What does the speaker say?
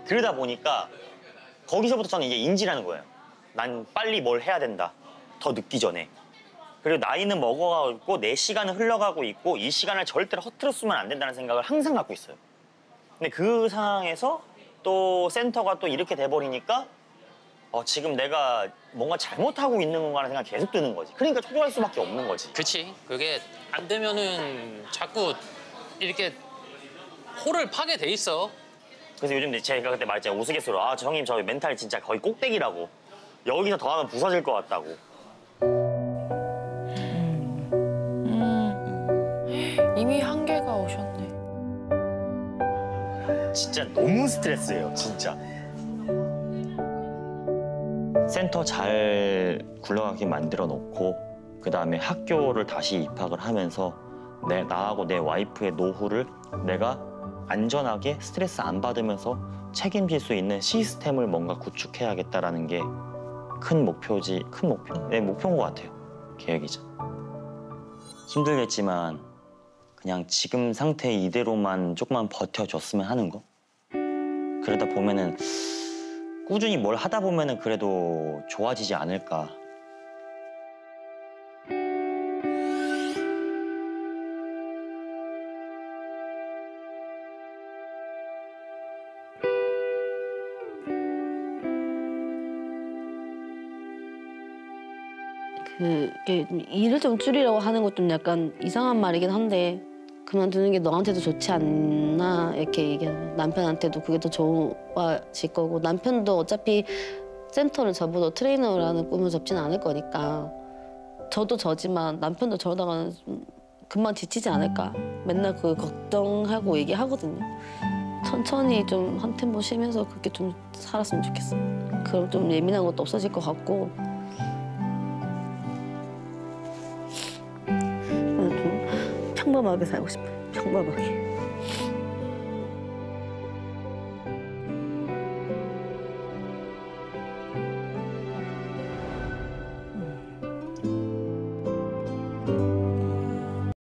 그러다 보니까 거기서부터 저는 이제 인지라는 거예요. 난 빨리 뭘 해야 된다. 더 늦기 전에. 그리고 나이는 먹어가고 내 시간은 흘러가고 있고 이 시간을 절대로 허투루 쓰면 안 된다는 생각을 항상 갖고 있어요. 근데 그 상황에서 또 센터가 또 이렇게 돼버리니까 지금 내가 뭔가 잘못하고 있는 건가 하는 생각이 계속 드는 거지. 그러니까 초조할 수밖에 없는 거지. 그치. 그게 안 되면은 자꾸 이렇게 홀을 파게 돼 있어. 그래서 요즘 제가 그때 말했잖아요. 우스갯소리로 형님 저 멘탈 진짜 거의 꼭대기라고. 여기서 더 하면 부서질 것 같다고. 이미 한계가 오셨네. 진짜 너무 스트레스예요, 진짜. 센터 잘 굴러가게 만들어 놓고 그다음에 학교를 다시 입학을 하면서 나하고 내 와이프의 노후를 내가 안전하게 스트레스 안 받으면서 책임질 수 있는 시스템을 뭔가 구축해야겠다라는 게 큰 목표인 것 같아요. 계획이죠. 힘들겠지만 그냥 지금 상태 이대로만 조금만 버텨줬으면 하는 거. 그러다 보면은 꾸준히 뭘 하다 보면은 그래도 좋아지지 않을까. 그게 일을 좀 줄이려고 하는 것 좀 약간 이상한 말이긴 한데 그만두는 게 너한테도 좋지 않나 이렇게 얘기하는 남편한테도 그게 더 좋아질 거고 남편도 어차피 센터를 접어도 트레이너라는 꿈을 접지는 않을 거니까 저도 저지만 남편도 저러다가는 좀 금방 지치지 않을까 맨날 그 걱정하고 얘기하거든요. 천천히 좀 한 템포 쉬면서 그렇게 좀 살았으면 좋겠어. 그럼 좀 예민한 것도 없어질 것 같고 평범하게 살고 싶어요. 평범하게.